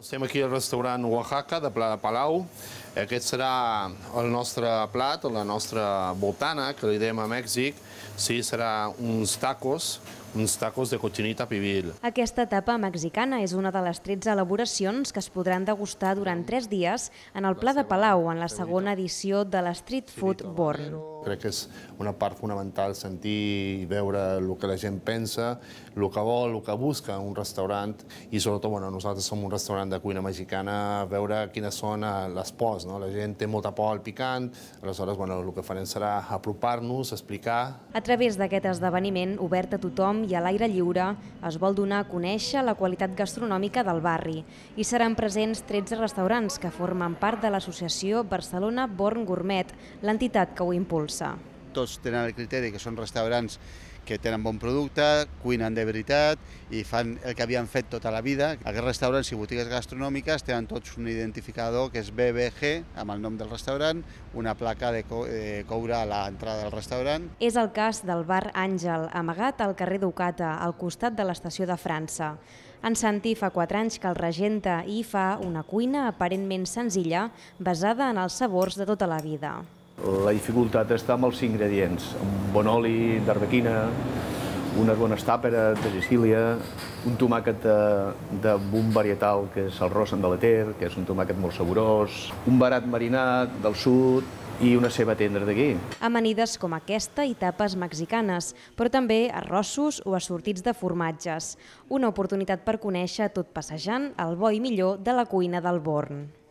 Estem aquí al restaurant Oaxaca de Pla de Palau. Aquest serà el nostre plat, la nostra botana, que li diem a Mèxic. Sí, serà uns tacos de cochinita pibil. Aquesta tapa mexicana és una de les 13 elaboracions que es podran degustar durant 3 dies en el Pla de Palau, en la segona edició de l'Street Food Born. Crec que és una part fonamental sentir i veure el que la gent pensa, el que vol, el que busca un restaurant i sobretot nosaltres som un restaurant de cuina mexicana, veure quines són les pors. La gent té molta por al picant, aleshores el que farem serà apropar-nos, explicar. A través d'aquest esdeveniment obert a tothom i a l'aire lliure es vol donar a conèixer la qualitat gastronòmica del barri i seran presents 13 restaurants que formen part de l'associació Barcelona Born Gourmet, l'entitat que ho impulsa. Tots tenen el criteri que són restaurants que tenen bon producte, cuinen de veritat i fan el que havien fet tota la vida. Aquests restaurants i botigues gastronòmiques tenen tots un identificador que és BBG, amb el nom del restaurant, una placa de coure a l'entrada del restaurant. És el cas del bar Àngel, amagat al carrer Ducata, al costat de l'estació de França. En Santi fa 4 anys que el regenta i fa una cuina aparentment senzilla, basada en els sabors de tota la vida. La dificultat està amb els ingredients, un bon oli d'arbequina, unes bones tàperes de Sicília, un tomàquet de bon varietal que és el rosa de l'Eter, que és un tomàquet molt saborós, un verat marinat del sud i una ceba tendra d'aquí. Amanides com aquesta i tapes mexicanes, però també arrossos o assortits de formatges. Una oportunitat per conèixer, tot passejant, el bo i millor de la cuina del Born.